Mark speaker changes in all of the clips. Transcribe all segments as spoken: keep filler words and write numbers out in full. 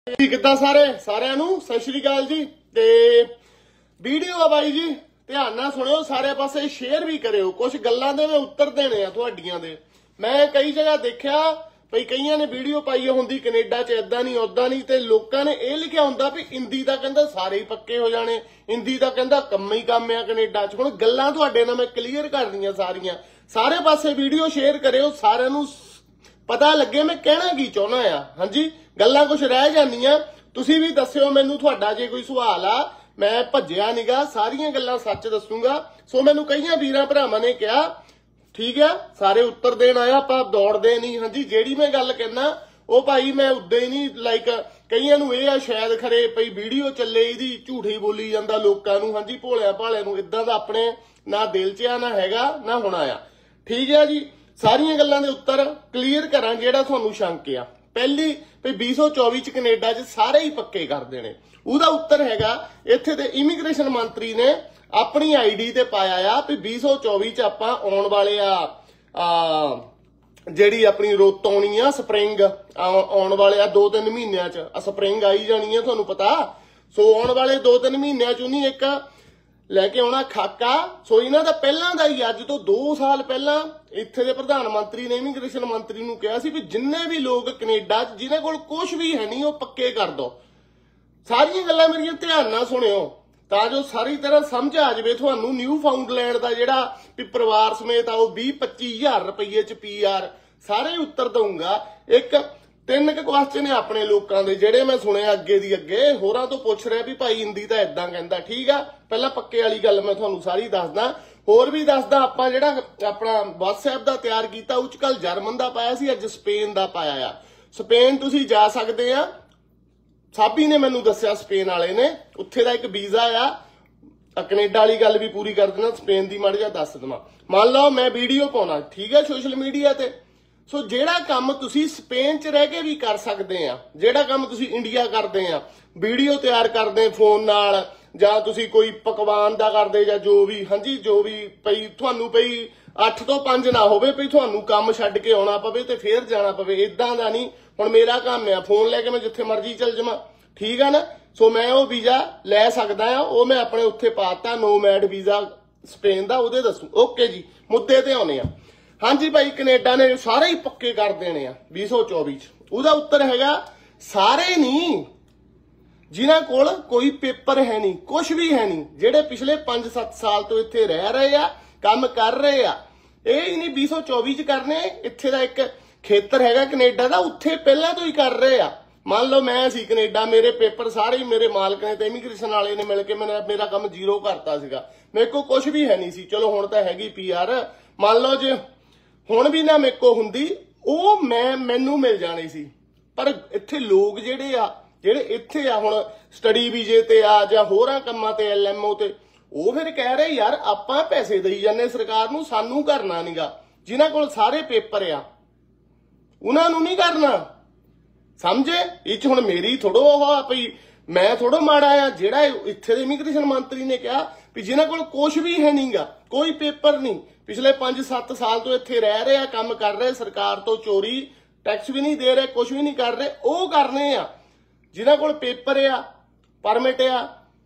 Speaker 1: जी किद्दां सारे सारिਆਂ ਨੂੰ ਸਤਿ ਸ਼੍ਰੀ ਅਕਾਲ जी ਤੇ ਵੀਡੀਓ ਆ ਬਾਈ जी ध्यान ਨਾਲ ਸੁਣਿਓ ਸਾਰੇ ਪਾਸੇ ਸ਼ੇਅਰ ਵੀ ਕਰਿਓ ਕੁਝ ਗੱਲਾਂ ਦੇ ਮੈਂ ਉੱਤਰ ਦੇਣੇ ਆ ਤੁਹਾਡੀਆਂ ਦੇ ਮੈਂ ਕਈ ਜਗ੍ਹਾ ਦੇਖਿਆ ਭਈ ਕਈਆਂ ਨੇ ਵੀਡੀਓ ਪਾਈ ਹੁੰਦੀ ਕੈਨੇਡਾ 'ਚ ਇਦਾਂ ਨਹੀਂ ਉਦਾਂ ਨਹੀਂ ਤੇ ਲੋਕਾਂ ਨੇ ਇਹ ਲਿਖਿਆ ਹੁੰਦਾ ਵੀ ਇੰਦੀ ਦਾ ਕਹਿੰਦਾ ਸਾਰੇ ਹੀ ਪੱਕੇ ਹੋ ਜਾਣੇ ਇੰਦੀ ਦਾ ਕਹਿੰਦਾ ਕੰਮ ਹੀ ਕੰਮ ਆ ਕੈਨੇਡਾ 'ਚ ਹੁਣ ਗੱਲਾਂ ਤੁਹਾਡੇ ਨਾਲ ਮੈਂ ਕਲੀਅਰ ਕਰਨੀਆਂ ਸਾਰੀਆਂ ਸਾਰੇ ਪਾਸੇ ਵੀਡੀਓ ਸ਼ੇਅਰ ਕਰਿਓ ਸਾਰਿਆਂ ਨੂੰ ਪਤਾ ਲੱਗੇ ਮੈਂ ਕਹਿਣਾ ਕੀ ਚਾਹੁੰਦਾ ਆ ਹਾਂਜੀ ਗੱਲਾਂ ਕੁਝ ਰਹਿ ਜਾਂਦੀਆਂ ਤੁਸੀਂ ਵੀ ਦੱਸਿਓ ਮੈਨੂੰ ਤੁਹਾਡਾ ਜੇ ਕੋਈ ਸਵਾਲ ਆ ਮੈਂ ਭੱਜਿਆ ਨੀਗਾ ਸਾਰੀਆਂ ਗੱਲਾਂ ਸੱਚ ਦੱਸੂਗਾ ਸੋ ਮੈਨੂੰ ਕਈਆਂ ਵੀਰਾਂ ਭਰਾਵਾਂ ਨੇ ਕਿਹਾ ठीक है सारे उत्तर देन आया आप दौड़ते नहीं हाँ जी जेड़ी मैं गल कहना वो भाई मैं उदा ही नहीं लाइक कईयां नूं ये शायद खरे भई वीडियो चले इहदी झूठी बोली जांदा लोकां नूं हाँ जी भोलिया भालिया नूं इदां दा अपने ना दिल च आ ना हैगा ना होना आ ठीक है जी सारियां गल्लां दे उत्तर क्लीयर करां जेड़ा तुहानूं शंक आ पहली भई बीस सौ चौबी च कनेडा च सारे ही पक्के कर देने उहदा उत्तर हैगा इत्थे दे इमीग्रेशन मंत्री ने अपनी आई डी ते पाया आ भी बीस सौ चौबी च आपां आउण वाले आ जिहड़ी अपनी रुत आउणी आ स्प्रिंग आउण वाले आ दो तीन महीनिਆਂ च स्प्रिंग आई जानी है तुहानूं पता सो आउण वाले दो तीन महीनिਆਂ च उन्हीं एक लैके आउणा खाका सो इन्हां दा पहलां दा ही अज तो दो साल पहलां इत्थे दे प्रधान मंत्री ने इमीग्रेशन मंत्री नूं कहा सी भी जिन्ने भी लोग कनेडा च जिन्हां कोल कुछ भी है नहीं वो पक्के कर दो सारियां गल्लां मेरियां ध्यान नाल सुणिओ ਤਾਂ ਜੋ ਸਾਰੀ ਤਰ੍ਹਾਂ ਸਮਝ ਆ ਜਾਵੇ ਤੁਹਾਨੂੰ ਨਿਊ ਫਾਊਂਡਲੈਂਡ ਦਾ ਜਿਹੜਾ ਵੀ ਪਰਿਵਾਰ ਸਮੇਤ ਆਓ ਵੀਹ ਪੱਚੀ ਹਜ਼ਾਰ ਰੁਪਏ ਚ ਪੀਆਰ ਸਾਰੇ ਉੱਤਰ ਦਊਂਗਾ ਇੱਕ ਤਿੰਨ ਕੁ ਕੁਐਸਚਨ ਨੇ ਆਪਣੇ ਲੋਕਾਂ ਦੇ ਜਿਹੜੇ ਮੈਂ ਸੁਣਿਆ ਅੱਗੇ ਦੀ ਅੱਗੇ ਹੋਰਾਂ ਤੋਂ ਪੁੱਛ ਰਿਹਾ ਵੀ ਭਾਈ ਹਿੰਦੀ ਤਾਂ ਇਦਾਂ ਕਹਿੰਦਾ ਠੀਕ ਆ ਪਹਿਲਾਂ ਪੱਕੇ ਵਾਲੀ ਗੱਲ ਮੈਂ ਤੁਹਾਨੂੰ ਸਾਰੀ ਦੱਸਦਾ ਹੋਰ ਵੀ ਦੱਸਦਾ ਆਪਾਂ ਜਿਹੜਾ ਆਪਣਾ WhatsApp ਦਾ ਤਿਆਰ ਕੀਤਾ ਉਹ ਚ ਕੱਲ ਜਰਮਨ ਦਾ ਪਾਇਆ ਸੀ ਅੱਜ ਸਪੇਨ ਦਾ ਪਾਇਆ ਆ ਸਪੇਨ ਤੁਸੀਂ ਜਾ ਸਕਦੇ ਆ ਸਾਬੀ ਨੇ ਮੈਨੂੰ ਦੱਸਿਆ ਸਪੇਨ ਵਾਲੇ ਨੇ ਉੱਥੇ ਦਾ ਇੱਕ ਵੀਜ਼ਾ ਆ ਕੈਨੇਡਾ ਵਾਲੀ ਗੱਲ ਵੀ ਪੂਰੀ ਕਰ ਦੇਣਾ ਸਪੇਨ ਦੀ ਮੜ ਜਾ ਦੱਸ ਦਵਾਂ ਮੰਨ ਲਓ ਮੈਂ ਵੀਡੀਓ ਪਾਉਣਾ ਠੀਕ ਹੈ ਸੋਸ਼ਲ ਮੀਡੀਆ ਤੇ ਸੋ ਜਿਹੜਾ ਕੰਮ ਤੁਸੀਂ ਸਪੇਨ 'ਚ ਰਹਿ ਕੇ ਵੀ ਕਰ ਸਕਦੇ ਆ ਜਿਹੜਾ ਕੰਮ ਤੁਸੀਂ ਇੰਡੀਆ ਕਰਦੇ ਆ ਵੀਡੀਓ ਤਿਆਰ ਕਰਦੇ ਫੋਨ ਨਾਲ ਜਾਂ ਤੁਸੀਂ ਕੋਈ ਪਕਵਾਨ ਦਾ ਕਰਦੇ ਜਾਂ ਜੋ ਵੀ ਹਾਂਜੀ ਜੋ ਵੀ ਪਈ ਤੁਹਾਨੂੰ ਪਈ ਅੱਠ ਤੋਂ ਪੰਜ ਨਾ ਹੋਵੇ ਪਈ ਤੁਹਾਨੂੰ ਕੰਮ ਛੱਡ ਕੇ ਆਉਣਾ ਪਵੇ ਤੇ ਫੇਰ ਜਾਣਾ ਪਵੇ ਇਦਾਂ ਦਾ ਨਹੀਂ ਹੁਣ ਮੇਰਾ ਕੰਮ ਆ ਫੋਨ ਲੈ ਕੇ ਮੈਂ ਜਿੱਥੇ ਮਰਜ਼ੀ ਚੱਲ ਜਾਵਾਂ ਠੀਕ ਆ ਨਾ ਸੋ ਮੈਂ ਉਹ ਵੀਜ਼ਾ ਲੈ ਸਕਦਾ ਆ ਉਹ ਮੈਂ ਆਪਣੇ ਉੱਥੇ ਪਾਤਾ ਨੋਮੈਡ ਵੀਜ਼ਾ ਸਪੇਨ ਦਾ ਉਹਦੇ ਦੱਸੂ ਓਕੇ ਜੀ ਮੁੱਦੇ ਤੇ ਆਉਨੇ ਆ ਹਾਂਜੀ ਭਾਈ ਕੈਨੇਡਾ ਨੇ ਸਾਰੇ ਹੀ ਪੱਕੇ ਕਰ ਦੇਣੇ ਆ ਵੀਹ ਸੌ ਚੌਵੀ ਚ ਉਹਦਾ ਉੱਤਰ ਹੈਗਾ ਸਾਰੇ ਨਹੀਂ ਜਿਨ੍ਹਾਂ ਕੋਲ ਕੋਈ ਪੇਪਰ ਹੈ ਨਹੀਂ ਕੁਝ ਵੀ ਹੈ ਨਹੀਂ ਜਿਹੜੇ ਪਿਛਲੇ ਪੰਜ ਸੱਤ ਸਾਲ ਤੋਂ ਇੱਥੇ ਰਹਿ ਰਹੇ ਆ ਕੰਮ ਕਰ ਰਹੇ ਆ ਇਹ ਹੀ ਨਹੀਂ ਵੀਹ ਸੌ ਚੌਵੀ ਚ ਕਰਨੇ ਇੱਥੇ ਦਾ ਇੱਕ ਖੇਤਰ ਹੈਗਾ ਕੈਨੇਡਾ ਦਾ ਉੱਥੇ ਪਹਿਲਾਂ ਤੋਂ ਹੀ ਕਰ ਰਹੇ ਆ ਮੰਨ ਲਓ ਮੈਂ ਸੀ ਕੈਨੇਡਾ ਮੇਰੇ ਪੇਪਰ ਸਾਰੇ ਹੀ ਮੇਰੇ ਮਾਲਕ ਨੇ ਤੇ ਇਮੀਗ੍ਰੇਸ਼ਨ ਵਾਲੇ ਨੇ ਮਿਲ ਕੇ ਮੈਨੂੰ ਮੇਰਾ ਕੰਮ ਜ਼ੀਰੋ ਕਰਤਾ ਸੀਗਾ ਮੇਰੇ ਕੋਲ ਕੁਝ ਵੀ ਹੈ ਨਹੀਂ ਸੀ ਚਲੋ ਹੁਣ ਤਾਂ ਹੈਗੀ ਪੀਆਰ ਮੰਨ ਲਓ ਜੇ ਹੁਣ ਵੀ ਨਾ ਮੇਰੇ ਕੋਲ ਹੁੰਦੀ ਉਹ ਮੈਂ ਮੈਨੂੰ ਮਿਲ ਜਾਣੀ ਸੀ ਪਰ ਇੱਥੇ ਲੋਕ ਜਿਹੜੇ ਆ ਜਿਹੜੇ ਇੱਥੇ ਆ ਹੁਣ ਸਟੱਡੀ ਵੀਜ਼ੇ ਤੇ ਆ ਜਾਂ ਹੋਰਾਂ ਕੰਮਾਂ ਤੇ ਐਲਐਮਓ ਤੇ ਉਹ ਫਿਰ ਕਹਿ ਰਹੇ ਯਾਰ ਆਪਾਂ ਪੈਸੇ ਦੇਈ ਜਾਂਦੇ ਸਰਕਾਰ ਨੂੰ ਸਾਨੂੰ ਕਰਨਾ ਨਹੀਂਗਾ ਜਿਨ੍ਹਾਂ ਕੋਲ ਸਾਰੇ ਪੇਪਰ ਆ ਉਹਨਾਂ ਨੂੰ ਨਹੀਂ ਕਰਨਾ ਸਮਝੇ ਇਹ ਚ ਹੁਣ ਮੇਰੀ ਥੋੜੋ ਉਹ ਭਈ ਮੈਂ ਥੋੜੋ ਮਾੜਾ ਆ ਜਿਹੜਾ ਇੱਥੇ ਦੇ ਇਮੀਗ੍ਰੇਸ਼ਨ ਮੰਤਰੀ ਨੇ ਕਿਹਾ ਵੀ ਜਿਨ੍ਹਾਂ ਕੋਲ ਕੁਝ ਵੀ ਹੈ ਨਹੀਂਗਾ ਕੋਈ ਪੇਪਰ ਨਹੀਂ ਪਿਛਲੇ ਪੰਜ ਸੱਤ ਸਾਲ ਤੋਂ ਇੱਥੇ ਰਹਿ ਰਹੇ ਆ ਕੰਮ ਕਰ ਰਹੇ ਸਰਕਾਰ ਤੋਂ ਚੋਰੀ ਟੈਕਸ ਵੀ ਨਹੀਂ ਦੇ ਰਹੇ ਕੁਝ ਵੀ ਨਹੀਂ ਕਰ ਰਹੇ ਉਹ ਕਰਨੇ ਆ ਜਿਨ੍ਹਾਂ ਕੋਲ ਪੇਪਰ ਆ ਪਰਮਿਟ ਆ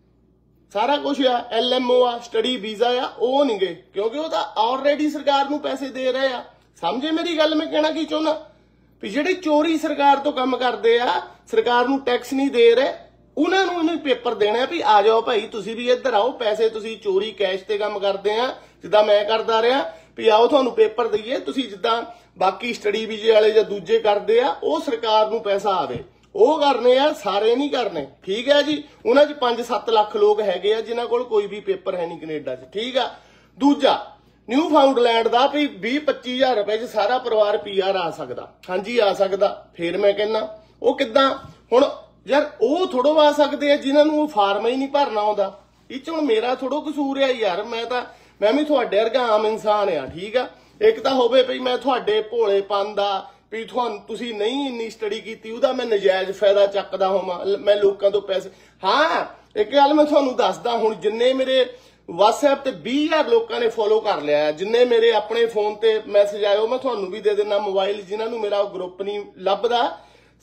Speaker 1: ਸਾਰਾ ਕੁਝ ਆ ਐਲਐਮਓ ਆ ਸਟੱਡੀ ਵੀਜ਼ਾ ਆ ਉਹ ਨਹੀਂ ਗਏ ਕਿਉਂਕਿ ਉਹ ਤਾਂ ਆਲਰੇਡੀ ਸਰਕਾਰ ਨੂੰ ਪੈਸੇ ਦੇ ਰਹੇ ਆ ਸਮਝੇ ਮੇਰੀ ਗੱਲ ਮੈਂ ਕਹਿਣਾ ਕੀ ਚਾਹੁੰਦਾ ਵੀ ਜਿਹੜੇ ਚੋਰੀ ਸਰਕਾਰ ਤੋਂ ਕੰਮ ਕਰਦੇ ਆ ਸਰਕਾਰ ਨੂੰ ਟੈਕਸ ਨਹੀਂ ਦੇ ਰਹੇ ਉਹਨਾਂ ਨੂੰ ਇਹਨੂੰ ਪੇਪਰ ਦੇਣਾ ਵੀ ਆ ਜਾਓ ਭਾਈ ਤੁਸੀਂ ਵੀ ਇੱਧਰ ਆਓ ਪੈਸੇ ਤੁਸੀਂ ਚੋਰੀ ਕੈਸ਼ ਤੇ ਕੰਮ ਕਰਦੇ ਆ ਜਿੱਦਾਂ ਮੈਂ ਕਰਦਾ ਰਿਹਾ ਵੀ ਆਓ ਤੁਹਾਨੂੰ ਪੇਪਰ ਦਈਏ ਤੁਸੀਂ ਜਿੱਦਾਂ ਬਾਕੀ ਸਟੱਡੀ ਵੀਜ਼ੇ ਵਾਲੇ ਜਾਂ ਦੂਜੇ ਕਰਦੇ ਆ ਉਹ ਸਰਕਾਰ ਨੂੰ ਪੈਸਾ ਆਵੇ ਉਹ ਕਰਨੇ ਆ ਸਾਰੇ ਨਹੀਂ ਕਰਨੇ ਠੀਕ ਹੈ ਜੀ ਉਹਨਾਂ 'ਚ ਪੰਜ ਸੱਤ ਲੱਖ ਲੋਕ ਹੈਗੇ ਆ ਜਿਨ੍ਹਾਂ ਕੋਲ ਕੋਈ ਵੀ ਪੇਪਰ ਹੈ ਨਹੀਂ ਕੈਨੇਡਾ 'ਚ ਠੀਕ ਆ ਦੂਜਾ ਨਿਊ ਫਾਊਂਡਲੈਂਡ ਦਾ ਵੀ ਵੀਹ ਪੱਚੀ ਹਜ਼ਾਰ ਰੁਪਏ 'ਚ ਸਾਰਾ ਪਰਿਵਾਰ ਪੀਆਰ ਆ ਸਕਦਾ ਹਾਂਜੀ ਆ ਸਕਦਾ ਫੇਰ ਮੈਂ ਕਹਿੰਦਾ ਉਹ ਕਿੱਦਾਂ ਹੁਣ ਯਾਰ ਉਹ ਥੋੜੋ ਆ ਸਕਦੇ ਆ ਜਿਨ੍ਹਾਂ ਨੂੰ ਉਹ ਫਾਰਮ ਹੀ ਨਹੀਂ ਭਰਨਾ ਆਉਂਦਾ ਇਹ 'ਚ ਹੁਣ ਮੇਰਾ ਥੋੜੋ ਕਸੂਰ ਆ ਯਾਰ ਮੈਂ ਤਾਂ ਮੈਂ ਵੀ ਤੁਹਾਡੇ ਵਰਗਾ ਆਮ ਇਨਸਾਨ ਆ ਠੀਕ ਆ ਇੱਕ ਤਾਂ ਹੋਵੇ ਵੀ ਮੈਂ ਤੁਹਾਡੇ ਭੋਲੇਪਨ ਦਾ ਵੀ ਤੁਹਾਨੂੰ ਤੁਸੀਂ ਨਹੀਂ ਇੰਨੀ ਸਟੱਡੀ ਕੀਤੀ ਉਹਦਾ ਮੈਂ ਨਜਾਇਜ਼ ਫਾਇਦਾ ਚੱਕਦਾ ਹੋਵਾਂ ਮੈਂ ਲੋਕਾਂ ਤੋਂ ਪੈਸੇ ਹਾਂ ਇੱਕ ਗੱਲ ਮੈਂ ਤੁਹਾਨੂੰ ਦੱਸਦਾ ਹੁਣ ਜਿੰਨੇ ਮੇਰੇ WhatsApp ਤੇ ਵੀਹ ਹਜ਼ਾਰ ਲੋਕਾਂ ਨੇ ਫੋਲੋ ਕਰ ਲਿਆ ਜਿੰਨੇ ਮੇਰੇ ਆਪਣੇ ਫੋਨ ਤੇ ਮੈਸੇਜ ਆਏ ਉਹ ਮੈਂ ਤੁਹਾਨੂੰ ਵੀ ਦੇ ਦੇਣਾ ਮੋਬਾਈਲ ਜਿਨ੍ਹਾਂ ਨੂੰ ਮੇਰਾ ਗਰੁੱਪ ਨਹੀਂ ਲੱਭਦਾ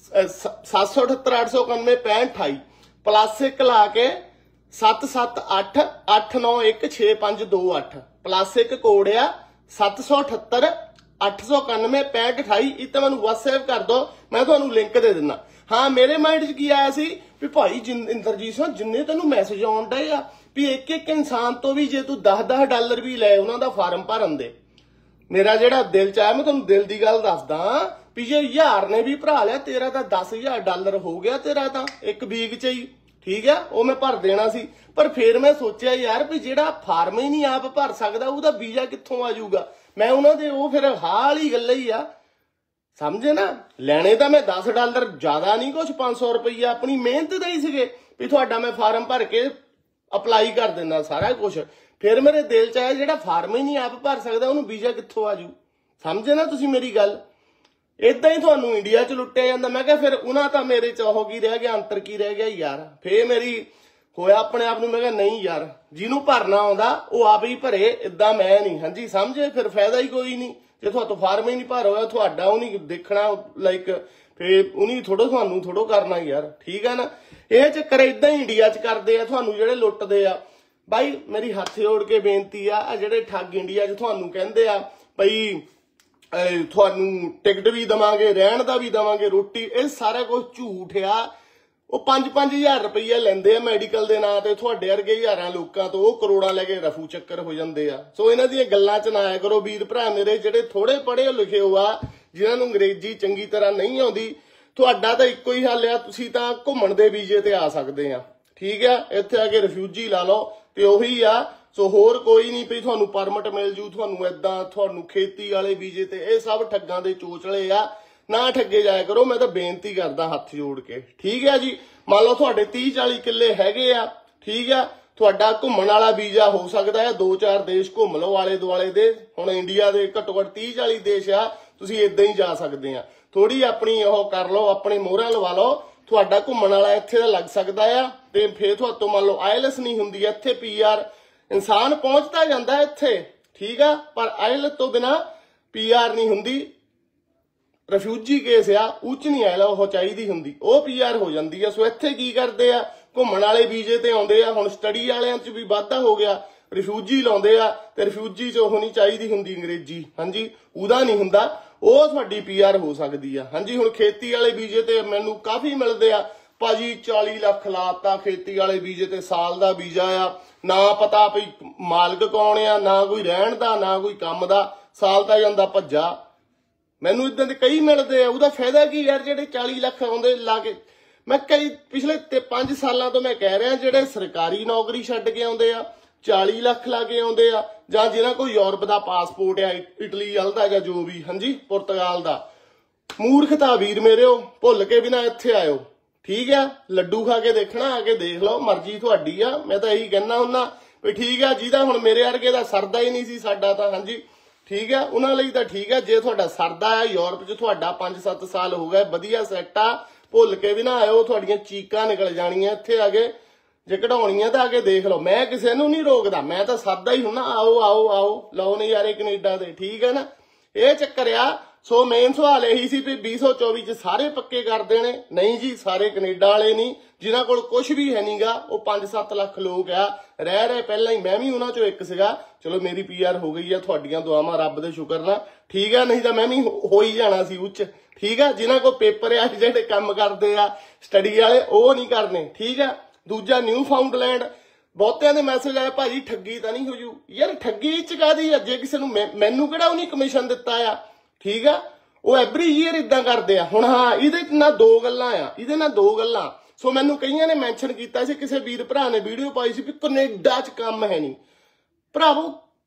Speaker 1: सत्त सौ अठहत्तर अठ सौ इक्यानवे पैंठ अठाई प्लस एक ला के सत्त सत्त अठ अठ नौ एक छे पांच दो अठ प्लस एक कोड आ सत्त सौ अठहत्तर अठ सौ इक्यानवे पैंठ अठाई इतना मैं व्हाट्सएप कर दो, मैं तुहानू लिंक दे दिना। हाँ मेरे माइंड च की आया सी भी भाई इंद्रजीत सिंह जिन्ने तेनू मैसेज आउण डए आ भी एक एक इंसान तो भी जे तू दस दस डॉलर भी लै उन्हां दा फार्म भरन दे, मेरा जिहड़ा दिल च आया मैं तुहानू दिल दी गल दसदा भी जे हज़ार ने भी भरा लिया तेरा तां दस हज़ार डॉलर हो गया तेरा तां एक वीक च ही, ठीक है वो मैं भर देना सी। पर फिर मैं सोचा यार भी जिहड़ा फार्म ही नहीं आप भर सकदा ਉਹਦਾ वीजा कित्थों आ जाऊगा, मैं उन्हां दे ਉਹ फिर हाल ही गल्लां ही आ समझे ना। लैने तो मैं दस डॉलर ज्यादा नहीं कुछ पांच सौ रुपया अपनी मेहनत का ही सीगे भी थोड़ा मैं फार्म भर के अपलाई कर देना सारा कुछ। फिर मेरे दिल च आया जिहड़ा फार्म ही नहीं आप भर सकदा ਉਹਨੂੰ वीजा कित्थों आ जू, समझे ना तुसीं मेरी गल। इदां ही तुहानूं इंडिया च लुट्टिया जांदा। मैं कहा फिर उन्हां तां मेरे च ओह की रह गया अंतर की रह गया यार। फिर मेरी होया अपने आप नूं मैं कहा नहीं यार जिन्हों भरना आउंदा वो आप ही भरे, इदां मैं नहीं। हाँ जी समझे, फिर फायदा ही कोई नहीं जे तुहाडों फार्म ही नहीं भर होया तुहाडा वो नहीं देखना लाइक फिर उन्हीं थोड़ो तुहानूं थोड़ो करना यार, ठीक है ना। ये चक्कर इदां ही इंडिया च करदे आ तुहानूं जिहड़े लुੱਟਦੇ आ। भाई मेरी हथ जोड़ के बेनती आ जिहड़े ठग इंडिया च तुहानूं कहंदे आ भई तुहानूं टिकट भी देवांगे रहण दा भी देवांगे रोटी, ये सारा कुछ झूठ आ। वो पांच पांच हज़ार रुपया लैंदे आ मैडिकल दे नां ते तुहाडे वर्गे हज़ारां लोकां तो वो करोड़ां लैके रफू चक्कर हो जांदे आ। सो इन्हां दीयां गल्लां च ना आया करो वीर भरा मेरे जिहड़े थोड़े पढ़े लिखे हो आ जिन्हां नूं अंग्रेजी चंगी तरह नहीं आउंदी। तुहाडा तां इक्को ही हल आ तुसीं तां घुम्मण दे वीजे ते आ सकदे आ, ठीक है। इत्थे आके रिफ्यूजी ला लो ते ओही आ। सो होर कोई नहीं भी तुहानूं परमिट मिल जू तुहानूं इदां तुहानूं खेती वाले वीजे ते ये सब ठग्गां दे चोचले आ, ना ठगे जाया करो। मैं तो बेनती करदा हथ जोड़ के, ठीक है जी। मान लो तुहाडे तीस चाली किले हैगे आ, ठीक है, तुहाडा घुम्मण वाला वीजा हो सकदा है दो चार देश घुम लो आले दुआले दे। हुण इंडिया दे घट्टो घट्ट तीस चाली देश आ, तुसीं इदां ही जा सकदे आ। थोड़ी अपनी ओह कर लो, अपने मोहरां लवा लो, तुहाडा घुम्मण वाला इत्थे दा लग सकदा आ ते फिर तुहाडों मान लो आईएलएस नहीं हुंदी इत्थे पी आर इंसान पहुंचता जांदा इत्थे, ठीक है, पर आईएलएस तो बिना पी आर नहीं हुंदी। रिफ्यूजी केस आ उच नहीं आया वो चाहिदी हुंदी वो पी आर हो जाती है। सो इत्थे की करते आ घुम्मण वाले वीजे ते आउंदे आ। हुण स्टडी वालियां च भी वाधा हो गया, रिफ्यूजी लाउंदे आ ते रिफ्यूजी च ओह नहीं चाहिदी हुंदी अंग्रेजी, हाँ जी उहदा नहीं हुंदा ਉਹ ਤੁਹਾਡੀ पी आर हो सकती है। हाँ जी हुण खेती वाले वीजे ते मैनू काफ़ी मिलते आ भाजी चाली लख लाता खेती वाले वीजे ते साल का वीजा आ, ना पता भी मालक कौन आ, ना कोई रहण दा ना कोई काम दा, साल ता जांदा भज्जा। मैनू इदां दे कई मिलते आ, ਉਹਦਾ फायदा की यार ਜਿਹੜੇ चाली लख आउंदे ला के। मैं कई पिछले ते पांच सालों तो मैं कह रहा ਜਿਹੜੇ सरकारी नौकरी छड्ड के आउंदे आ चाली लख ला के आउंदे आ, जां जिन्हां कोई यूरोप का पासपोर्ट आ इटली वाल दा जां जो भी, हाँ जी पुर्तगाल दा। मूर्खता वीर मेरे भुल के भी ना इत्थे आयो, ठीक है। लड्डू खा के देखना आके देख लो, मर्जी तुहाडी आ। मैं तो यही कहना हुन्ना भी ठीक है जिहदा हुण मेरे वर्गे दा सरदा ही नहीं सी साडा तां, हाँ जी ठीक है उन्हां लई तां ठीक है। जे तुहाडा सरदा आ यूरोप च तुहाडा पांच सत्त साल हो गए वधिया सैट आ, भुल के भी ना आयो, तुहाडीਆਂ चीकां निकल जाणीਆਂ इत्थे आके। जे कढाउणीਆਂ ਤਾਂ आके देख लो, मैं किसी नूं नहीं रोकदा, मैं तो सादा ही हुन्ना आओ आओ आओ लाओ नज़ारे कनेडा दे, ठीक है ना। ये चक्कर आ। सो मेन सवाल यही सी भी बीस सौ चौबी च सारे पक्के कर देने, नहीं जी सारे कनेडा वाले नहीं, जिन्हां कोल कुछ भी है नहीं गा। वो पांच सत्त लख लोग आ रह रहे पहला ही, मैं भी उन्हां चों एक सीगा। चलो मेरी पी आर हो गई है, तुहाडीआं दुआवां रब दे शुकर ना, ठीक है, नहीं तो मैं भी हो ही जाना सी उच्च, ठीक है। जिन्हां कोल पेपर आ जिहड़े काम करदे आ स्टडी वाले वो नहीं करने, ठीक है। दूजा न्यू फाउंडलैंड बहुतिਆਂ ਦੇ मैसेज आए भाजी ठगी तो नहीं हो जू यार, ठगी च काहदी आ। जे किसी मैनू किहड़ा उन्हें कमीशन दिता आ, ठीक है, वो एवरी ईयर इदां करदे आ। हुण हाँ इहदे ना दो गल्लां आ, इहदे ना दो गल्लां। सो मैनू कईयां ने मैंशन कीता सी, किसी वीर भरा ने वीडियो पाई सी भी कनेडा च काम है नहीं। भरावो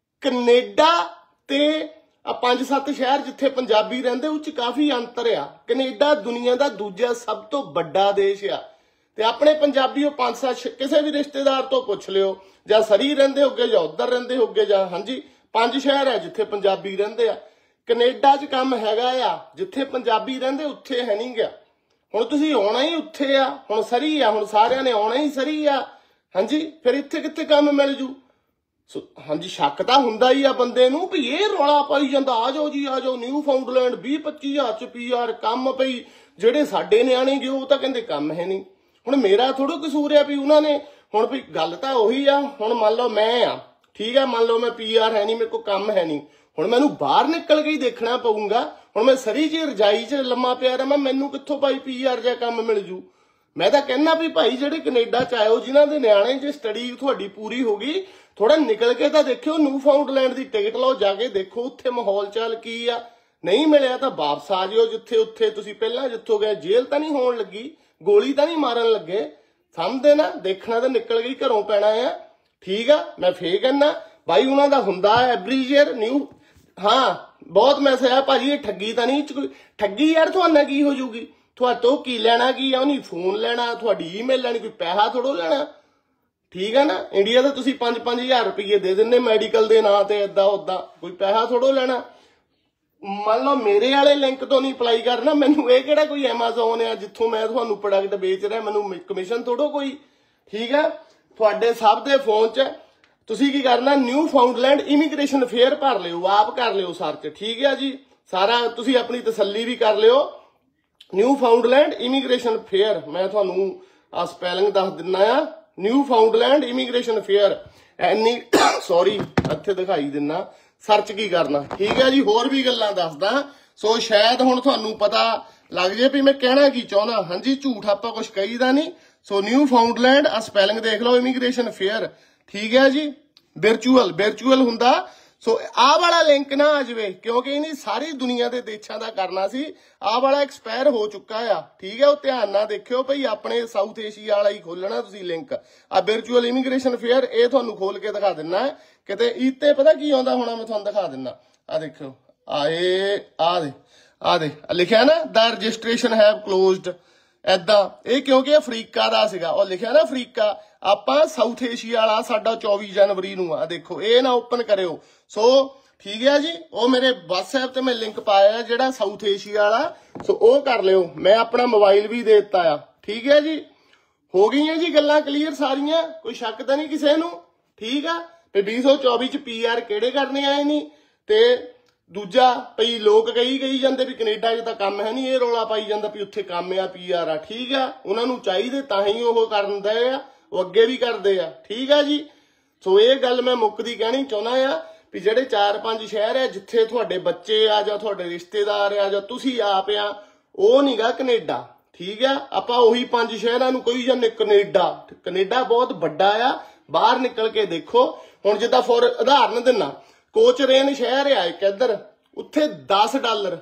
Speaker 1: कनेडा ते पंज सत्त शहर जिथे पंजाबी रहिंदे उह च काफ़ी अंतर आ। कनेडा दुनिया का दूजा सब तो वड्डा देश आ ते अपने पंजाबी पांच सत्त किसी भी रिश्तेदार तो पुछ लियो, जां सरी रहिंदे होगे जां उधर रहिंदे होगे जां, हाँ जी पंज शहर है जिथे पंजाबी रहिंदे आ। कनेडा च काम हैगा आ, जिथे पंजाबी रहिंदे उत्थे है नहीं गया। हुण तुसीं आउणा ही उत्थे आ, हुण सरी आ, हुण सारिआं ने आउणा ही सरी आ, हाँ जी फिर इत्थे कित्थे काम मिल जू। ਸੋ ਹਾਂਜੀ ਸ਼ੱਕ ਤਾਂ ਹੁੰਦਾ ਹੀ ਆ ਬੰਦੇ ਨੂੰ ਵੀ ਇਹ ਰੌਲਾ ਪਾਈ ਜਾਂਦਾ ਆ ਜਾਓ ਜੀ ਆ ਜਾਓ ਨਿਊ ਫਾਊਂਡਲੈਂਡ ਵੀਹ ਪੱਚੀ ਹਜ਼ਾਰ ਚ ਪੀਆਰ ਕੰਮ ਪਈ ਜਿਹੜੇ ਸਾਡੇ ਨਿਆਣੇ ਗਏ ਉਹ ਤਾਂ ਕਹਿੰਦੇ ਕੰਮ ਹੈ ਨਹੀਂ। ਹੁਣ ਮੇਰਾ ਥੋੜਾ ਕਸੂਰ ਆ ਵੀ ਉਹਨਾਂ ਨੇ ਹੁਣ ਵੀ ਗੱਲ ਤਾਂ ਉਹੀ ਆ। ਹੁਣ ਮੰਨ ਲਓ ਮੈਂ ਆ ਠੀਕ ਆ, ਮੰਨ ਲਓ ਮੈਂ ਪੀਆਰ ਹੈ ਨਹੀਂ, ਮੇਰੇ ਕੋਲ ਕੰਮ ਹੈ ਨਹੀਂ, ਹੁਣ ਮੈਨੂੰ ਬਾਹਰ ਨਿਕਲ ਕੇ ਹੀ ਦੇਖਣਾ ਪਊਗਾ। ਹੁਣ ਮੈਂ ਸਰੀ ਚ ਰਜਾਈ ਚ ਲੰਮਾ ਪਿਆ ਰਹਾਂ, ਮੈਨੂੰ ਕਿੱਥੋਂ ਭਾਈ ਪੀਆਰ ਜਾਂ ਕੰਮ ਮਿਲ ਜੂ। ਮੈਂ ਤਾਂ ਕਹਿੰਦਾ ਵੀ ਭਾਈ ਜਿਹੜੇ ਕੈਨੇਡਾ ਚ ਆਇਓ ਜਿਨ੍ਹਾਂ ਦੇ ਨਿਆਣੇ ਜੇ ਸਟੱਡੀ ਤੁਹਾਡੀ ਪੂਰੀ ਹੋ ਗਈ ਥੋੜਾ ਨਿਕਲ ਕੇ ਤਾਂ ਦੇਖਿਓ, ਨਿਊ ਫਾਊਂਡਲੈਂਡ ਦੀ ਟਿਕਟ ਲਓ, ਜਾ ਕੇ ਦੇਖੋ ਉੱਥੇ ਮਾਹੌਲ ਚਾਲ ਕੀ ਆ। ਨਹੀਂ ਮਿਲਿਆ ਤਾਂ ਵਾਪਸ ਆ ਜਿਓ ਜਿੱਥੇ ਉੱਥੇ ਤੁਸੀਂ ਪਹਿਲਾਂ ਜਿੱਥੋਂ ਗਏ। ਜੇਲ੍ਹ ਤਾਂ ਨਹੀਂ ਹੋਣ ਲੱਗੀ, ਗੋਲੀ ਤਾਂ ਨਹੀਂ ਮਾਰਨ ਲੱਗੇ, ਸਮਝਦੇ ਨਾ। ਦੇਖਣਾ ਤਾਂ ਨਿਕਲ ਗਈ ਘਰੋਂ ਪੈਣਾ ਆ ਠੀਕ ਆ। ਮੈਂ ਫੇਰ ਕਹਿੰਦਾ ਭਾਈ ਉਹਨਾਂ ਦਾ ਹੁੰਦਾ ਐਵਰੀ ਈਅਰ ਨਿਊ। ਹਾਂ ਬਹੁਤ ਮੈਸੇਜ ਆ ਭਾਜੀ ਇਹ ਠੱਗੀ ਤਾਂ ਨਹੀਂ ਕੋਈ ਠੱਗੀ ਯਾਰ ਤੁਹਾਡਾ ਕੀ ਹੋ ਜੂਗੀ, ਤੁਹਾਤੋਂ ਕੀ ਲੈਣਾ ਕੀ ਆ, ਉਹਨੀ ਫੋਨ ਲੈਣਾ, ਤੁਹਾਡੀ ਈਮੇਲ ਲੈਣੀ, ਕੋਈ ਪੈਸਾ ਥੋੜੋ ਲੈਣਾ ਠੀਕ ਆ ਨਾ। ਇੰਡੀਆ ਦਾ ਤੁਸੀਂ ਪੰਜ ਪੰਜ ਹਜ਼ਾਰ ਰੁਪਏ ਦੇ ਦਿੰਦੇ ਮੈਡੀਕਲ ਦੇ ਨਾਂ ਤੇ ਏਦਾਂ ਉਦਾਂ, ਕੋਈ ਪੈਸਾ ਥੋੜੋ ਲੈਣਾ। ਮੰਨ ਲਓ ਮੇਰੇ ਵਾਲੇ ਲਿੰਕ ਤੋਂ ਨਹੀਂ ਅਪਲਾਈ ਕਰਨਾ, ਮੈਨੂੰ ਇਹ ਕਿਹੜਾ ਕੋਈ ਐਮਾਜ਼ੋਨ ਆ ਜਿੱਥੋਂ ਮੈਂ ਤੁਹਾਨੂੰ ਪ੍ਰੋਡਕਟ ਵੇਚ ਰਿਹਾ, ਮੈਨੂੰ ਕਮਿਸ਼ਨ ਥੋੜੋ ਕੋਈ ਠੀਕ ਆ। ਤੁਹਾਡੇ ਸਭ ਦੇ ਫੋਨ 'ਚ ਤੁਸੀਂ ਕੀ ਕਰਨਾ ਨਿਊ ਫਾਊਂਡਲੈਂਡ ਇਮੀਗ੍ਰੇਸ਼ਨ ਫੇਅਰ ਭਰ ਲਿਓ, ਆਪ ਕਰ ਲਿਓ ਸਰਚ ਠੀਕ ਆ ਜੀ। ਸਾਰਾ ਤੁਸੀਂ ਆਪਣੀ ਤਸੱਲੀ ਵੀ ਕਰ ਲਿਓ। ਨਿਊ ਫਾਊਂਡਲੈਂਡ ਇਮੀਗ੍ਰੇਸ਼ਨ ਫੇਅਰ ਮੈਂ ਤੁਹਾਨੂੰ ਆ ਸਪੈਲਿੰਗ ਦੱਸ ਦਿੰਨਾ ਆ, Newfoundland immigration fair any sorry ਇੱਥੇ ਦਿਖਾਈ ਦਿੰਨਾ, ਸਰਚ ਕੀ ਕਰਨਾ ਠੀਕ ਹੈ ਜੀ। ਹੋਰ ਵੀ ਗੱਲਾਂ ਦੱਸਦਾ ਸੋ ਸ਼ਾਇਦ ਹੁਣ ਤੁਹਾਨੂੰ ਪਤਾ ਲੱਗ ਜੇ ਵੀ ਮੈਂ ਕਹਿਣਾ ਕੀ ਚਾਹੁੰਦਾ। ਹਾਂਜੀ ਝੂਠ ਆਪਾਂ ਕੁਝ ਕਹੀਦਾ ਨਹੀਂ। ਸੋ ਨਿਊ ਫਾਊਂਡਲੈਂਡ ਆ ਸਪੈਲਿੰਗ ਦੇਖ ਲਓ ਇਮੀਗ੍ਰੇਸ਼ਨ ਫੇਅਰ ਠੀਕ ਹੈ ਜੀ। ਵਿਰਚੁਅਲ ਵਿਰਚੁਅਲ ਹੁੰਦਾ। ਸੋ ਆਹ ਵਾਲਾ ਲਿੰਕ ਨਾ ਆ ਜਾਵੇ ਕਿਉਂਕਿ ਇਹਨੀ ਸਾਰੀ ਦੁਨੀਆ ਦੇ ਦੇਸ਼ਾਂ ਦਾ ਕਰਨਾ ਸੀ, ਆਹ ਵਾਲਾ ਐਕਸਪਾਇਰ ਹੋ ਚੁੱਕਾ ਆ ਠੀਕ ਹੈ। ਉਹ ਧਿਆਨ ਨਾਲ ਦੇਖਿਓ ਭਈ ਆਪਣੇ ਸਾਊਥ ਏਸ਼ੀਆ ਵਾਲਾ ਹੀ ਖੋਲਣਾ ਤੁਸੀਂ ਲਿੰਕ। ਆ ਵਿਰਚੁਅਲ ਇਮੀਗ੍ਰੇਸ਼ਨ ਫੇਅਰ ਇਹ ਤੁਹਾਨੂੰ ਖੋਲ ਕੇ ਦਿਖਾ ਦਿੰਨਾ ਕਿਤੇ ਇੱਥੇ ਪਤਾ ਕੀ ਆਉਂਦਾ ਹੋਣਾ, ਮੈਂ ਤੁਹਾਨੂੰ ਦਿਖਾ ਦਿੰਨਾ। ਆ ਦੇਖਿਓ ਆਏ ਆ ਦੇ ਆ ਦੇ ਲਿਖਿਆ ਨਾ ਦਾ ਰਜਿਸਟ੍ਰੇਸ਼ਨ ਹੈਵ ਕਲੋਜ਼ਡ ਏਦਾਂ, ਇਹ ਕਿਉਂਕਿ ਅਫਰੀਕਾ ਦਾ ਸੀਗਾ। ਉਹ ਲਿਖਿਆ ਨਾ ਅਫਰੀਕਾ, ਆਪਾਂ ਸਾਊਥ ਏਸ਼ੀਆ ਵਾਲਾ ਸਾਡਾ ਚੌਵੀ ਜਨਵਰੀ ਨੂੰ ਆ ਦੇਖੋ, ਇਹ ਨਾ ਓਪਨ ਕਰਿਓ। ਸੋ ਠੀਕ ਹੈ ਜੀ, ਉਹ ਮੇਰੇ WhatsApp ਤੇ ਮੈਂ ਲਿੰਕ ਪਾਇਆ ਜਿਹੜਾ ਸਾਊਥ ਏਸ਼ੀਆ ਵਾਲਾ, ਸੋ ਉਹ ਕਰ ਲਿਓ। ਮੈਂ ਆਪਣਾ ਮੋਬਾਈਲ ਵੀ ਦੇ ਦਿੱਤਾ ਆ ਠੀਕ ਹੈ ਜੀ। ਹੋ ਗਈਆਂ ਜੀ ਗੱਲਾਂ ਕਲੀਅਰ ਸਾਰੀਆਂ, ਕੋਈ ਸ਼ੱਕ ਤਾਂ ਨਹੀਂ ਕਿਸੇ ਨੂੰ ਠੀਕ ਆ। ਤੇ ਵੀਹ ਸੌ ਚੌਵੀ ਚ ਪੀਆਰ ਕਿਹੜੇ ਕਰਨੇ ਆਏ ਨਹੀਂ। ਤੇ ਦੂਜਾ ਭਈ ਲੋਕ ਕਹੀ ਕਹੀ ਜਾਂਦੇ ਵੀ ਕੈਨੇਡਾ 'ਚ ਤਾਂ ਕੰਮ ਹੈ ਨਹੀਂ, ਇਹ ਰੌਲਾ ਪਾਈ ਜਾਂਦਾ ਵੀ ਉੱਥੇ ਕੰਮ ਆ ਪੀਆਰ ਆ ਠੀਕ ਆ। ਉਹਨਾਂ ਨੂੰ ਚਾਹੀਦੇ ਤਾਂ ਹੀ ਉਹ ਕਰਦੇ ਆ, ਉਹ ਅੱਗੇ ਵੀ ਕਰਦੇ ਆ ਠੀਕ ਆ ਜੀ। ਸੋ ਇਹ ਗੱਲ ਮੈਂ ਮੁੱਕਦੀ ਕਹਿਣੀ ਚਾਹੁੰਦਾ ਆ ਵੀ ਜਿਹੜੇ ਚਾਰ ਪੰਜ ਸ਼ਹਿਰ ਆ ਜਿੱਥੇ ਤੁਹਾਡੇ ਬੱਚੇ ਆ ਜਾਂ ਤੁਹਾਡੇ ਰਿਸ਼ਤੇਦਾਰ ਆ ਜਾਂ ਤੁਸੀਂ ਆਪ ਆ, ਉਹ ਨਹੀਂਗਾ ਕੈਨੇਡਾ ਠੀਕ ਆ। ਆਪਾਂ ਉਹੀ ਪੰਜ ਸ਼ਹਿਰਾਂ ਨੂੰ ਕਹੀ ਜਾਂਦੇ ਕੈਨੇਡਾ। ਕੈਨੇਡਾ ਬਹੁਤ ਵੱਡਾ ਆ, ਬਾਹਰ ਨਿਕਲ ਕੇ ਦੇਖੋ। ਹੁਣ ਜਿੱਦਾਂ ਫੋਰ ਉਦਾਹਰਨ ਦਿੰਨਾ, ਕੋਚਰੇਨ ਸ਼ਹਿਰ ਆ ਇੱਕ ਇੱਧਰ, ਉੱਥੇ ਦਸ ਡਾਲਰ,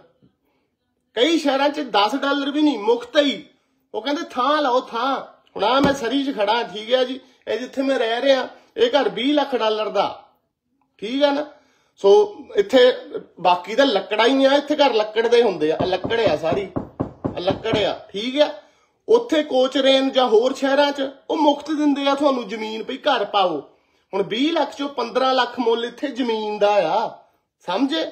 Speaker 1: ਕਈ ਸ਼ਹਿਰਾਂ 'ਚ ਦਸ ਡਾਲਰ ਵੀ ਨਹੀਂ ਮੁਫਤ ਹੀ। ਉਹ ਕਹਿੰਦੇ ਥਾਂ ਲਓ ਥਾਂ। ਹੁਣ ਆ ਮੈਂ ਸਰੀ 'ਚ ਖੜਾ ਠੀਕ ਹੈ ਜੀ, ਇਹ ਜਿੱਥੇ ਮੈਂ ਰਹਿ ਰਿਹਾ ਇਹ ਘਰ ਵੀਹ ਲੱਖ ਡਾਲਰ ਦਾ ਠੀਕ ਹੈ ਨਾ। ਸੋ ਇੱਥੇ ਬਾਕੀ ਤਾਂ ਲੱਕੜਾਂ ਹੀ ਆ, ਇੱਥੇ ਘਰ ਲੱਕੜ ਦੇ ਹੁੰਦੇ ਆ, ਲੱਕੜ ਆ ਸਾਰੀ ਲੱਕੜ ਆ ਠੀਕ ਆ। ਉੱਥੇ ਕੋਚਰੇਨ ਜਾਂ ਹੋਰ ਸ਼ਹਿਰਾਂ 'ਚ ਉਹ ਮੁਫਤ ਦਿੰਦੇ ਆ ਤੁਹਾਨੂੰ ਜ਼ਮੀਨ ਵੀ ਘਰ ਪਾਓ। ਹੁਣ ਵੀਹ ਲੱਖ ਚੋਂ ਪੰਦਰਾਂ ਲੱਖ ਮੁੱਲ ਇੱਥੇ ਜ਼ਮੀਨ ਦਾ ਆ ਸਮਝੇ।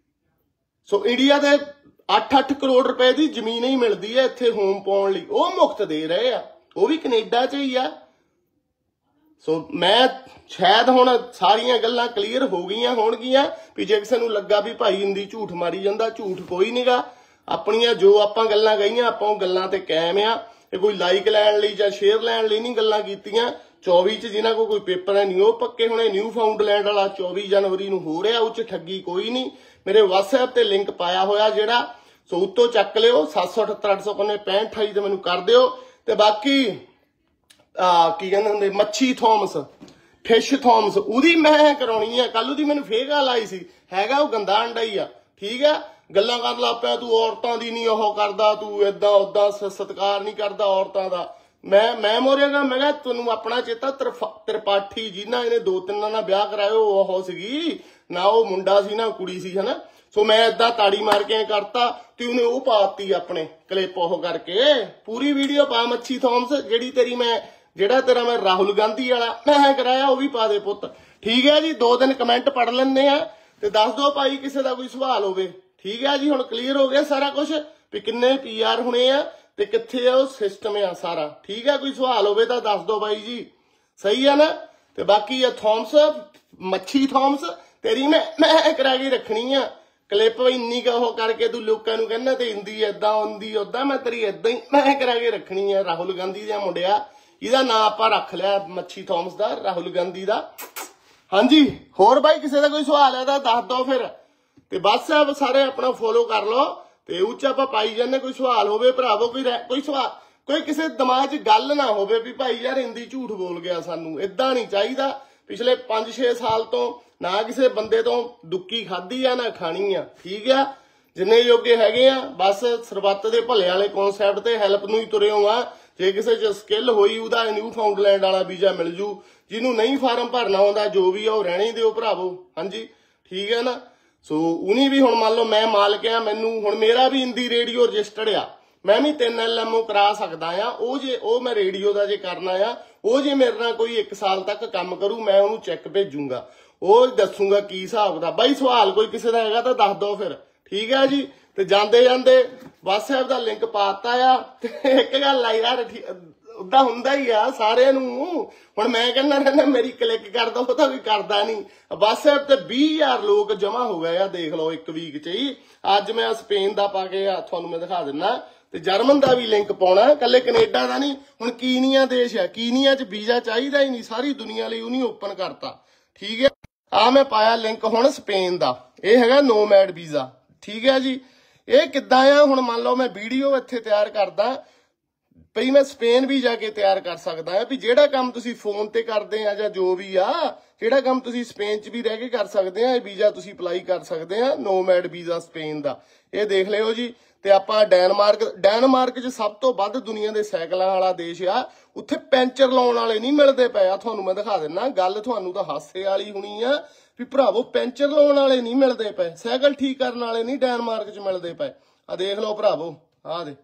Speaker 1: ਸੋ ਇੰਡੀਆ ਦੇ ਅੱਠ ਅੱਠ ਕਰੋੜ ਰੁਪਏ ਦੀ ਜ਼ਮੀਨ ਹੀ ਮਿਲਦੀ ਹੈ ਇੱਥੇ ਹੋਮ ਪਾਉਣ ਲਈ, ਉਹ ਮੁਫਤ ਦੇ ਰਹੇ ਆ, ਉਹ ਵੀ ਕੈਨੇਡਾ 'ਚ ਹੀ ਆ। ਸੋ ਮੈਂ ਸ਼ਾਇਦ ਹੁਣ ਸਾਰੀਆਂ ਗੱਲਾਂ ਕਲੀਅਰ ਹੋ ਗਈਆਂ ਹੋਣਗੀਆਂ ਵੀ ਜੇ ਕਿਸੇ ਨੂੰ ਲੱਗਾ ਵੀ ਭਾਈ ਹਿੰਦੀ ਝੂਠ ਮਾਰੀ ਜਾਂਦਾ, ਝੂਠ ਕੋਈ ਨਹੀਂਗਾ। ਆਪਣੀਆਂ ਜੋ ਆਪਾਂ ਗੱਲਾਂ ਕਹੀਆਂ ਆਪਾਂ ਉਹ ਗੱਲਾਂ ਤੇ ਕਾਇਮ ਆ। ਇਹ ਕੋਈ ਲਾਈਕ ਲੈਣ ਲਈ ਜਾਂ ਸ਼ੇਅਰ ਲੈਣ ਲਈ ਨਹੀਂ ਗੱਲਾਂ ਕੀਤੀਆਂ। ਚੌਵੀ ਚ ਜਿਨ੍ਹਾਂ ਕੋਲ ਕੋਈ ਪੇਪਰ ਹੈ ਨਹੀਂ ਉਹ ਪੱਕੇ ਹੋਣੇ। ਨਿਊ ਫਾਊਂਡਲੈਂਡ ਵਾਲਾ ਚੌਵੀ ਜਨਵਰੀ ਨੂੰ ਹੋ ਰਿਹਾ, ਉਹ ਚ ਠੱਗੀ ਕੋਈ ਨਹੀਂ। ਮੇਰੇ WhatsApp ਤੇ ਲਿੰਕ ਪਾਇਆ ਹੋਇਆ ਜਿਹੜਾ, ਸੋ ਉੱਤੋਂ ਚੱਕ ਲਿਓ। ਸੱਤ ਸੌ ਅਠੱਤਰ ਅੱਠ ਸੌ ਪੰਨੇ ਪੈਂਹਠ ਅਠਾਈ ਤੇ ਮੈਨੂੰ ਕਰ ਦਿਓ। ਤੇ ਬਾਕੀ ਆ ਕੀ ਕਹਿੰਦੇ ਹੁੰਦੇ ਮੱਛੀ ਥੋਮਸ, ਫਿਸ਼ ਥੋਮਸ, ਉਹਦੀ ਮੈਂ ਕਰਾਉਣੀ ਆ ਕੱਲ। ਉਹਦੀ ਮੈਨੂੰ ਫੇਕ ਹਾਲ ਆਈ ਸੀ, ਹੈਗਾ ਉਹ ਗੰਦਾ ਅੰਡਾ ਹੀ ਆ ਠੀਕ ਆ। ਗੱਲਾਂ ਕਰਨ ਲੱਗ ਪਿਆ ਤੂੰ ਔਰਤਾਂ ਦੀ ਨਹੀਂ ਉਹ ਕਰਦਾ, ਤੂੰ ਏਦਾਂ ਓਦਾਂ ਸਤਿਕਾਰ ਨਹੀਂ ਕਰਦਾ ਔਰਤਾਂ ਦਾ। ਮੈਂ ਮੈਂ ਮੋਰਿਆਗਾ, ਮੈਂ ਕਿਹਾ ਤੁਹਾਨੂੰ ਆਪਣਾ ਚੇਤਾ ਤ੍ਰਿਪਾਠੀ ਜਿਹਨਾਂ ਇਹਨੇ ਦੋ ਤਿੰਨਾਂ ਨਾਲ ਵਿਆਹ ਕਰਾਇਓ ਉਹ ਸੀਗੀ ਨਾ, ਉਹ ਮੁੰਡਾ ਸੀ ਨਾ ਕੁੜੀ ਸੀ ਹਨਾ। ਸੋ ਮੈਂ ਏਦਾਂ ਤਾੜੀ ਮਾਰ ਕੇ ਕਰਤਾ ਤੇ ਉਹਨੇ ਉਹ ਪਾਤੀ ਆਪਣੇ ਕਲਿੱਪ ਉਹ ਕਰਕੇ। ਪੂਰੀ ਵੀਡੀਓ ਪਾ ਮੱਛੀ ਥੋਮਸ, ਜਿਹੜੀ ਤੇਰੀ ਮੈਂ ਜਿਹੜਾ ਤੇਰਾ ਮੈਂ ਰਾਹੁਲ ਗਾਂਧੀ ਵਾਲਾ ਮੈਂ ਕਰਾਇਆ ਉਹ ਵੀ ਪਾ ਦੇ ਪੁੱਤ ਠੀਕ ਹੈ ਜੀ। ਦੋ ਦਿਨ ਕਮੈਂਟ ਪੜ ਲੈਂਦੇ ਆ ਤੇ ਦੱਸ ਦਿਓ ਭਾਈ ਕਿਸੇ ਦਾ ਕੋਈ ਸਵਾਲ ਹੋਵੇ ਠੀਕ ਹੈ ਜੀ। ਹੁਣ ਕਲੀਅਰ ਹੋ ਗਿਆ ਸਾਰਾ ਕੁਝ ਵੀ ਕਿੰਨੇ ਪੀਆਰ ਹੋਣੇ ਆ ਤੇ ਕਿੱਥੇ ਆ ਉਹ ਸਿਸਟਮ ਆ ਸਾਰਾ ਠੀਕ ਹੈ। ਕੋਈ ਸਵਾਲ ਹੋਵੇ ਤਾਂ ਦੱਸ ਦਿਓ ਬਾਈ ਜੀ, ਸਹੀ ਆ ਨਾ। ਤੇ ਬਾਕੀ ਆ ਥੌਮਸ ਮੱਛੀ ਥੌਮਸ तेरी मैं मैं करा के रखनी आ क्लिप इन्नी का वो करके तू लोगों नूं कहना ते हिंदी इदां आउंदी उदां मैं तेरी इदां ही मैं करा के रखनी है। राहुल गांधी दा मुंडिया इहदा नाम आपां रख लिया मच्छी थॉमस दा राहुल गांधी दा। हाँ जी होर भाई किसी का कोई सवाल है तो दस दो फिर ते बस सारे अपना फॉलो कर लो ते उच्च आपां पाई जाने कोई सवाल होवे भरावो कोई कोई सवाल कोई किसी दिमाग च गल ना होवे भी भाई यार हिंदी झूठ बोल गया सानू इदां नहीं चाहिदा। पिछले पांच छे साल तो ना किसी बंदे तो दुक्की खाधी आ ना खानी आ ठीक है जिन्ने योग्य हैगे आ बस सरबत दे भले वाले कॉन्सैप्ट ते हैल्प नूं ही तुरे आ। जे किसी च स्किल होई उहदा न्यू फाउंडलैंड वाला वीजा मिल जू जिन्हों नहीं फार्म भरना आउंदा जो भी आ रहने दिओ भरावो। हाँ जी ठीक है ना। सो उन्हीं भी हुण मान लो मैं मालिक आ मैनू हुण मेरा भी हिंदी रेडियो रजिस्टर्ड आ मैं भी तीन एल एम ओ करा सकदा आ ओ जे ओ मैं रेडियो का जे करना आ ओ जे मेरे नाल कोई एक साल तक काम करूँ मैं उन्होंने चैक भेजूंगा वो दसूंगा की हिसाब दा। बाई सवाल कोई किसी का हैगा तो दस दो फिर ठीक है जी। तो जाते जाते व्हाट्सएप का लिंक पाता आ एक गल आई यार उदा हुंदा ही आ सारिਆਂ ਨੂੰ ਹੁਣ मैं कहना रहना मेरी क्लिक कर दो तो कोई करदा नहीं। व्हाट्सएप ते बीस हज़ार लोग जमा हो गए आ देख लो एक वीक च ही। अज मैं स्पेन का पा के तुहानू मैं दिखा दिना ते जर्मन का भी लिंक पाउणा कल्ले कनेडा का नहीं। हुण कीनिया देश है कीनिया च वीजा चाहिदा ही नहीं सारी दुनिया लई उन्हीं ओपन करता ठीक है। आ मैं पाया लिंक हुण स्पेन का यह हैगा नोमैड वीजा ठीक है जी। ये किद्दां आ हुण मान लो मैं वीडियो इत्थे तैयार करदा भई मैं स्पेन भी जाके तैयार कर सकदा है भी जेड़ा काम तुसी फोन ते करदे आ जां जो भी आ जेड़ा काम तुसी स्पेन च भी रह के कर सकदे आ वीजा तुसी अप्लाई कर सकदे आ नोमैड वीजा स्पेन दा। ये देख लिओ जी। ते आपां डेनमार्क डेनमार्क च सब तो वध दुनिया दे साइकलां वाला देश आ उत्थे पैंचर लाउण वाले नहीं मिलदे पए आ तुहानू मैं दिखा दिना गल तुहानू तां हासे वाली होनी आ भी भरावो पैंचर लाउण वाले नहीं मिलदे पए साइकल ठीक करन वाले नहीं डेनमार्क च मिलदे पए। आ देख लो भरावो आ दे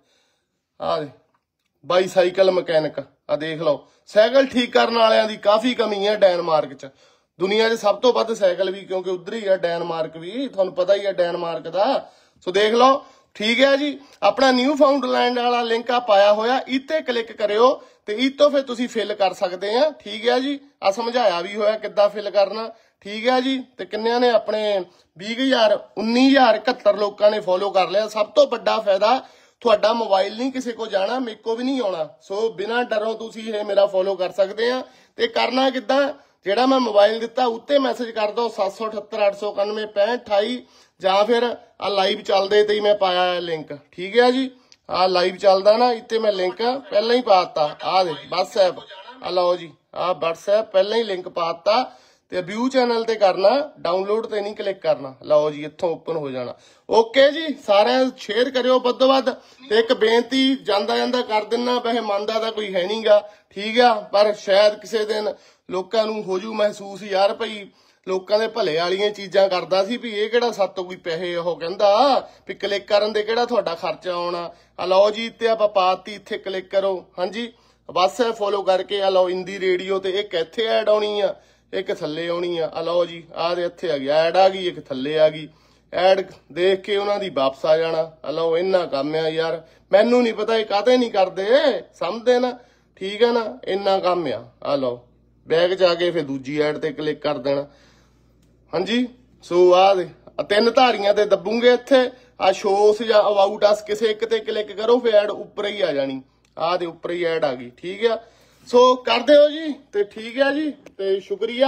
Speaker 1: आ दे बाईसाइकल मकैनिक आ देख लो साइकल ठीक करने वालियां दी काफ़ी कमी है डेनमार्क च दुनिया च सब तो वध साइकल भी क्योंकि उधर ही है डेनमार्क भी तुहानू पता ही है डेनमार्क दा। सो देख लो ठीक है जी। अपना न्यू फाउंडलैंड वाला लिंक आ पाया होया इत्ते क्लिक करियो ते इत्तों फिर तुसी फिल कर सकते हैं ठीक है जी। आ समझाया भी होया किद्दां फिल करना ठीक है जी। ते किन्नियां ने अपने बीस हज़ार उन्नीस हज़ार इकहत्तर लोगों ने फॉलो कर लिया। सब तो बड़ा फायदा ਤੁਹਾਡਾ मोबाइल नहीं किसी को जाना मेरे को भी नहीं आना। सो बिना डरों तुसी ये मेरा फॉलो कर सकते हैं। ते करना किद्दां जेड़ा मैं मोबाइल दिता उत्ते मैसेज कर दो सत्त सौ अठहत्तर अठ सौ इक्यानवे पैंठ अठाई जां फिर आ लाइव चलदे ते मैं पाया लिंक ठीक है जी। आ लाइव चलदा ना इत्ते मैं लिंक पहले ही पाता आ दे व्हाट्सएप आ लो जी आ व्हाट्सएप पहले ही लिंक पाता ते व्यू चैनल ते करना डाउनलोड ते नहीं क्लिक करना। लो जी इत्थों ओपन हो जाना ओके जी। सारे शेयर करियो वध तो वध ते एक बेनती जांदा जांदा कर देना वैसे मनदा तां कोई है नहीं गा ठीक है पर शायद किसी दिन लोकां नूं हो जू महसूस यार भई लोकां दे भले वालियां चीज़ां करदा सी भी ये किहड़ा सातों कोई पैसे ओह कहंदा भी क्लिक करन दे किहड़ा तुहाडा खर्चा आउणा। आ लो जी इत्ते आपां पाती इत्थे क्लिक करो। हाँ जी बस फॉलो करके आ लो हिंदी रेडियो ते एक इत्थे ऐड आउणी आ एक थल्ले आउणी आ। आ लो जी आ दे इत्थे आ गई ऐड आ गई एक थल्ले आ गई ऐड देख के उन्हां दी वापस आ जाना। आ लो इन्ना काम आ यार मैनू नहीं पता ये काहते नहीं करदे समझदे ना ठीक है ना इन्ना काम आ। आ लो बैग च आके फिर दूजी ऐड ते क्लिक कर देना। हाँ जी सो आ दे तीन धारियां ते दबूंगे इत्थे आ शोस या अबाउट अस किसे एक ते क्लिक करो फिर ऐड उपर ही आ जानी। आ दे उपर ही ऐड आ गई ठीक है। सो कर दिओ जी ते ठीक है जी ते शुक्रिया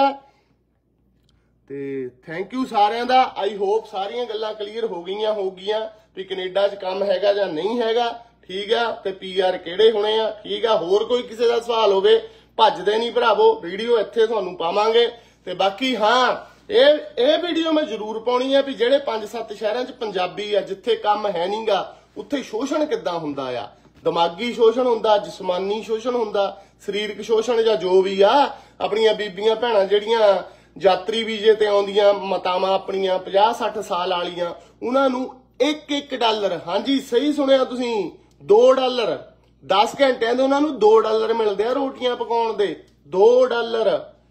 Speaker 1: ते थैंक यू सारिਆਂ ਦਾ। आई होप सारियां गल्लां क्लीयर हो गईयां हो गईयां भी कनेडा च काम हैगा जां नहीं हैगा ठीक है ते पी आर किहड़े होने आ ठीक है। होर कोई किसी का सवाल होवे भजदे नहीं भरावो वीडियो इत्थे तुहानूं पावांगे ते बाकी हाँ ये ये वीडियो मैं जरूर पाउणी है भी ਜਿਹੜੇ पंज सत्त शहरां च पंजाबी आ जिथे काम है नहीं गा उत्थे शोषण किद्दां हुंदा आ दिमागी शोषण हुंदा जिस्मानी शोषण हुंदा सरीरक शोषण जां जो भी आ अपणियां बीबियां भैणां ਜਿਹੜੀਆਂ यात्री वीजे ते आउंदियां मातावां अपणियां पचास सठ साल वालियां उन्हां नूं एक एक डॉलर हाँ जी सही सुनिया तुसीं दो डॉलर दस घंटिਆਂ ਦੇ उन्हां नूं दो डॉलर मिलदे आ रोटियां पकाउण दे दो डॉलर।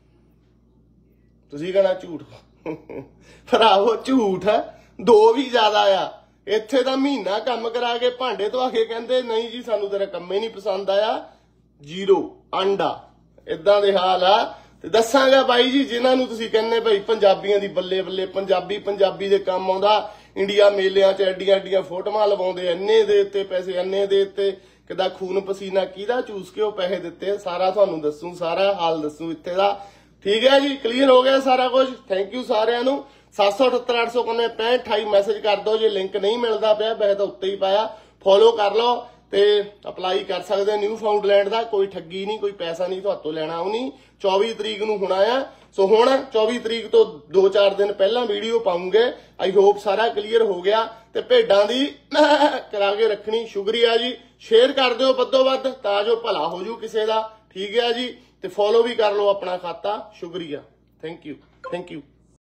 Speaker 1: तुसीं कहना झूठ भरावो झूठ दो भी ज्यादा आ। इत्थे तां महीना काम करा के भांडे धवा के कहंदे नहीं जी सानू तेरा काम ही नहीं पसंद आया जीरो अंडा इदां दे हाल आ। ਤੇ ਦੱਸਾਂਗਾ ਬਾਈ ਜੀ ਜਿਨ੍ਹਾਂ ਨੂੰ ਤੁਸੀਂ ਕਹਿੰਦੇ ਭਾਈ ਪੰਜਾਬੀਆਂ ਦੀ ਬੱਲੇ ਬੱਲੇ, ਪੰਜਾਬੀ ਪੰਜਾਬੀ ਦੇ ਕੰਮ ਆਉਂਦਾ, ਇੰਡੀਆ ਮੇਲਿਆਂ 'ਚ ਐਡੀਆਂ ਐਡੀਆਂ ਫੋਟੋਆਂ ਲਵਾਉਂਦੇ, ਇੰਨੇ ਦੇ ਦਿੱਤੇ ਪੈਸੇ, ਇੰਨੇ ਦੇ ਦਿੱਤੇ, ਕਿਦਾ ਖੂਨ ਪਸੀਨਾ ਕਿਹਦਾ ਚੂਸ ਕੇ ਉਹ ਪੈਸੇ ਦਿੱਤੇ, ਸਾਰਾ ਤੁਹਾਨੂੰ ਦੱਸੂ, ਸਾਰਾ ਹਾਲ ਦੱਸੂ ਇੱਥੇ ਦਾ। ਠੀਕ ਹੈ ਜੀ, ਕਲੀਅਰ ਹੋ ਗਿਆ ਸਾਰਾ ਕੁਝ। ਥੈਂਕ ਯੂ ਸਾਰਿਆਂ ਨੂੰ। ਸੱਤ ਸੌ ਅਠੱਤਰ ਅੱਠ ਸੌ ਇਕਾਨਵੇਂ ਪੈਂਹਠ ਅਠਾਈ ਮੈਸੇਜ ਕਰ ਦਿਓ ਜੇ ਲਿੰਕ ਨਹੀਂ ਮਿਲਦਾ ਪਿਆ, ਵੈਸੇ ਤਾਂ ਉੱਤੇ ਹੀ ਪਾਇਆ, ਫੋਲੋ ਕਰ ਲਓ ਤੇ ਅਪਲਾਈ ਕਰ ਸਕਦੇ ਨਿਊ ਫਾਊਂਡਲੈਂਡ ਦਾ। ਕੋਈ ਠੱਗੀ ਨਹੀਂ, ਕੋਈ ਪੈਸਾ ਨਹੀਂ ਤੁਹਾਤੋਂ ਲੈਣਾ, ਉਹ ਨਹੀਂ। ਚੌਵੀ ਤਰੀਕ ਨੂੰ ਹੋਣਾ ਆ, ਸੋ ਹੁਣ ਚੌਵੀ ਤਰੀਕ ਤੋਂ ਦੋ ਚਾਰ ਦਿਨ ਪਹਿਲਾਂ ਵੀਡੀਓ ਪਾਉਂਗੇ। ਆਈ ਹੋਪ ਸਾਰਾ ਕਲੀਅਰ ਹੋ ਗਿਆ। ਤੇ ਭੇਡਾਂ ਦੀ ਕਰਾ ਕੇ ਰੱਖਣੀ। ਸ਼ੁਕਰੀਆ ਜੀ, ਸ਼ੇਅਰ ਕਰ ਦਿਓ ਵੱਧੋ ਵੱਧ ਤਾਂ ਜੋ ਭਲਾ ਹੋ ਜੂ ਕਿਸੇ ਦਾ। ਠੀਕ ਹੈ ਜੀ, ਤੇ ਫੋਲੋ ਵੀ ਕਰ ਲਓ ਆਪਣਾ ਖਾਤਾ। ਸ਼ੁਕਰੀਆ, ਥੈਂਕ ਯੂ, ਥੈਂਕ ਯੂ।